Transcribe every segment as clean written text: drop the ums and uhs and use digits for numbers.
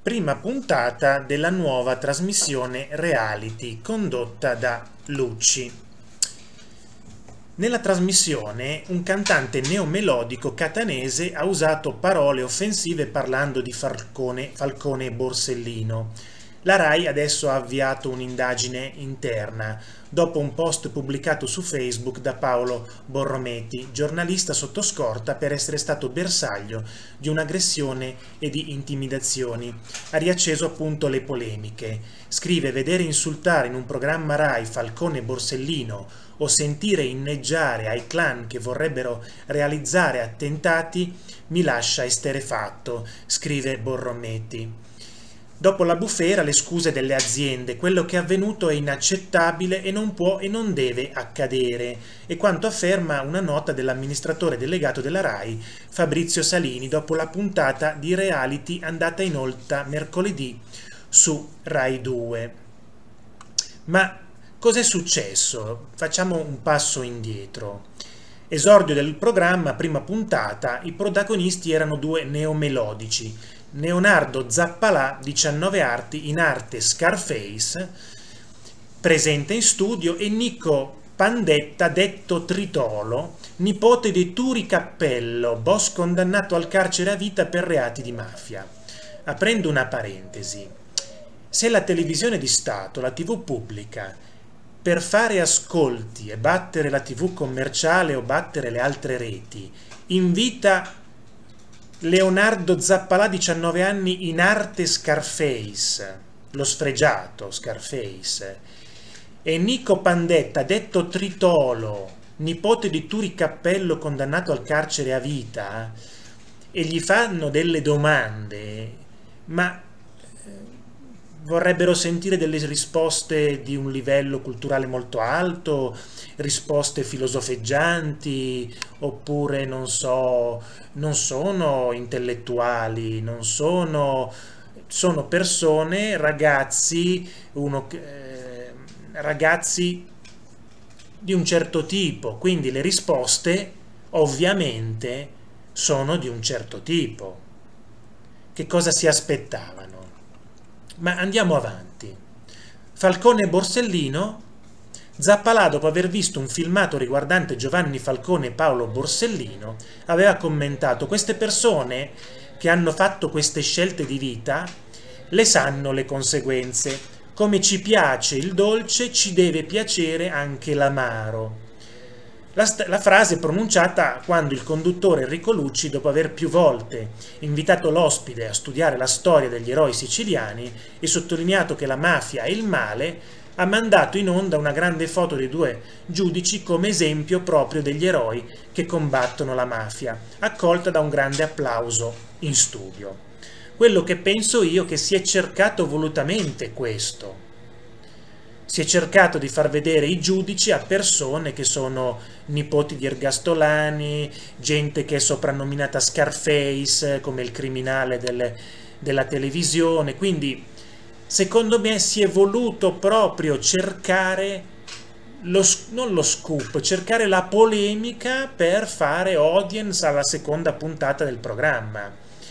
prima puntata della nuova trasmissione reality condotta da Lucci. Nella trasmissione un cantante neomelodico catanese ha usato parole offensive parlando di Falcone e Borsellino. La Rai adesso ha avviato un'indagine interna dopo un post pubblicato su Facebook da Paolo Borrometi, giornalista sotto scorta per essere stato bersaglio di un'aggressione e di intimidazioni. Ha riacceso appunto le polemiche. Scrive: vedere insultare in un programma Rai Falcone e Borsellino o sentire inneggiare ai clan che vorrebbero realizzare attentati mi lascia esterrefatto, scrive Borrometi. Dopo la bufera, le scuse delle aziende: quello che è avvenuto è inaccettabile e non può e non deve accadere, e quanto afferma una nota dell'amministratore delegato della Rai, Fabrizio Salini, dopo la puntata di reality andata in onda mercoledì su Rai 2. Ma cos'è successo? Facciamo un passo indietro. Esordio del programma, prima puntata, i protagonisti erano due neomelodici: Leonardo Zappalà, 19 arti, in arte Scarface, presente in studio, e Nico Pandetta, detto Tritolo, nipote di Turi Cappello, boss condannato al carcere a vita per reati di mafia. Aprendo una parentesi: se la televisione di Stato, la TV pubblica, per fare ascolti e battere la TV commerciale o battere le altre reti, invita Leonardo Zappalà, 19 anni, in arte Scarface, lo sfregiato Scarface, e Nico Pandetta, detto Tritolo, nipote di Turi Cappello condannato al carcere a vita, e gli fanno delle domande, ma vorrebbero sentire delle risposte di un livello culturale molto alto, risposte filosofeggianti, oppure non so, non sono intellettuali, non sono, sono persone, ragazzi, ragazzi di un certo tipo, quindi le risposte ovviamente sono di un certo tipo. Che cosa si aspettavano? Ma andiamo avanti. Falcone e Borsellino. Zappalà, dopo aver visto un filmato riguardante Giovanni Falcone e Paolo Borsellino, aveva commentato: queste persone che hanno fatto queste scelte di vita le sanno le conseguenze. Come ci piace il dolce, ci deve piacere anche l'amaro. La frase è pronunciata quando il conduttore Enrico Lucci, dopo aver più volte invitato l'ospite a studiare la storia degli eroi siciliani e sottolineato che la mafia è il male, ha mandato in onda una grande foto dei due giudici come esempio proprio degli eroi che combattono la mafia, accolta da un grande applauso in studio. Quello che penso io è che si è cercato volutamente questo. Si è cercato di far vedere i giudici a persone che sono nipoti di ergastolani, gente che è soprannominata Scarface, come il criminale della televisione. Quindi, secondo me, si è voluto proprio cercare, non lo scoop, cercare la polemica per fare audience alla seconda puntata del programma.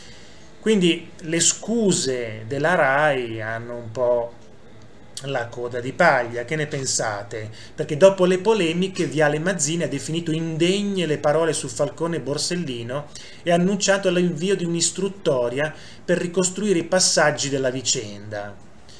Quindi le scuse della Rai hanno un po' la coda di paglia. Che ne pensate? Perché dopo le polemiche Viale Mazzini ha definito indegne le parole su Falcone e Borsellino e ha annunciato l'invio di un'istruttoria per ricostruire i passaggi della vicenda.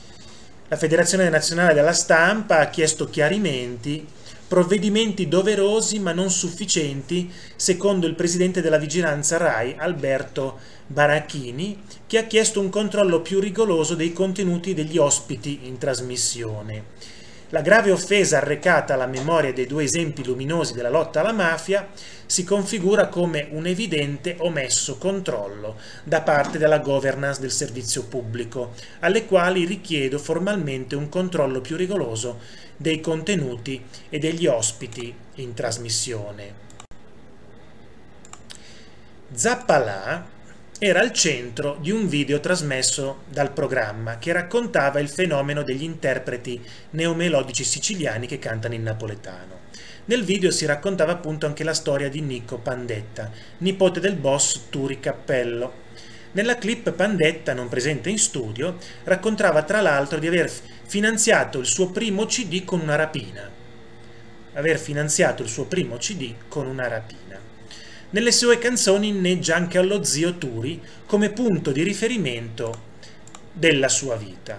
La Federazione Nazionale della Stampa ha chiesto chiarimenti, provvedimenti doverosi ma non sufficienti, secondo il presidente della vigilanza Rai, Alberto Barachini, che ha chiesto un controllo più rigoroso dei contenuti degli ospiti in trasmissione. La grave offesa arrecata alla memoria dei due esempi luminosi della lotta alla mafia si configura come un evidente omesso controllo da parte della governance del servizio pubblico, alle quali richiedo formalmente un controllo più rigoroso dei contenuti e degli ospiti in trasmissione. Zappalà era al centro di un video trasmesso dal programma che raccontava il fenomeno degli interpreti neomelodici siciliani che cantano in napoletano. Nel video si raccontava appunto anche la storia di Nico Pandetta, nipote del boss Turi Cappello. Nella clip Pandetta, non presente in studio, raccontava tra l'altro di aver finanziato il suo primo CD con una rapina. Aver finanziato il suo primo CD con una rapina. Nelle sue canzoni inneggia anche allo zio Turi come punto di riferimento della sua vita.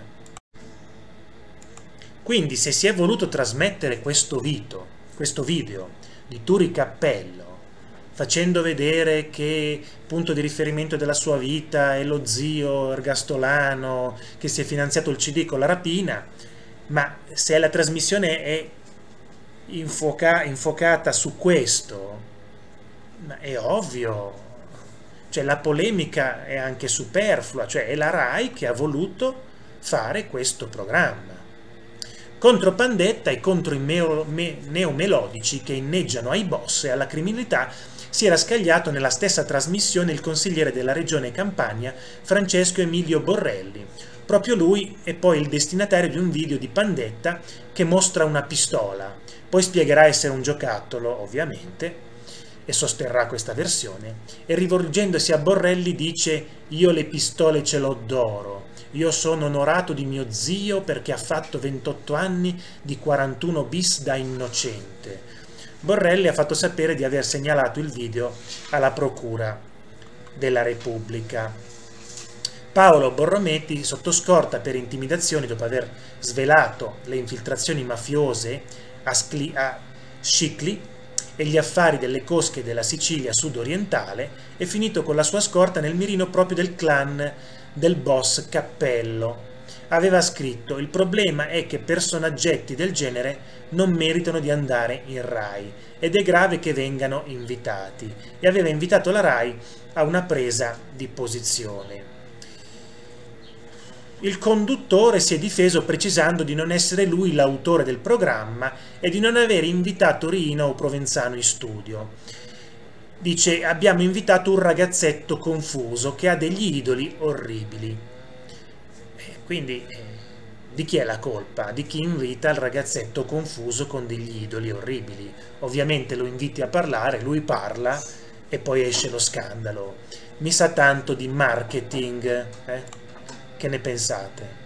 Quindi se si è voluto trasmettere questo video di Turi Cappello, facendo vedere che punto di riferimento della sua vita è lo zio ergastolano che si è finanziato il CD con la rapina, ma se la trasmissione è infuocata su questo, ma è ovvio, cioè la polemica è anche superflua, cioè è la RAI che ha voluto fare questo programma. Contro Pandetta e contro i neomelodici che inneggiano ai boss e alla criminalità si era scagliato nella stessa trasmissione il consigliere della regione Campania Francesco Emilio Borrelli. Proprio lui è poi il destinatario di un video di Pandetta che mostra una pistola, poi spiegherà essere un giocattolo, ovviamente, e sosterrà questa versione, e rivolgendosi a Borrelli dice: «Io le pistole ce l'ho d'oro, io sono onorato di mio zio perché ha fatto 28 anni di 41 bis da innocente». Borrelli ha fatto sapere di aver segnalato il video alla Procura della Repubblica. Paolo Borrometti, sotto scorta per intimidazioni dopo aver svelato le infiltrazioni mafiose a Scicli e gli affari delle cosche della Sicilia sud-orientale, è finito con la sua scorta nel mirino proprio del clan del boss Cappello. Aveva scritto: «Il problema è che personaggetti del genere non meritano di andare in RAI ed è grave che vengano invitati», e aveva invitato la RAI a una presa di posizione. Il conduttore si è difeso precisando di non essere lui l'autore del programma e di non aver invitato Riina o Provenzano in studio. Dice: «Abbiamo invitato un ragazzetto confuso che ha degli idoli orribili». Quindi di chi è la colpa? Di chi invita il ragazzetto confuso con degli idoli orribili. Ovviamente lo inviti a parlare, lui parla e poi esce lo scandalo. Mi sa tanto di marketing, Che ne pensate?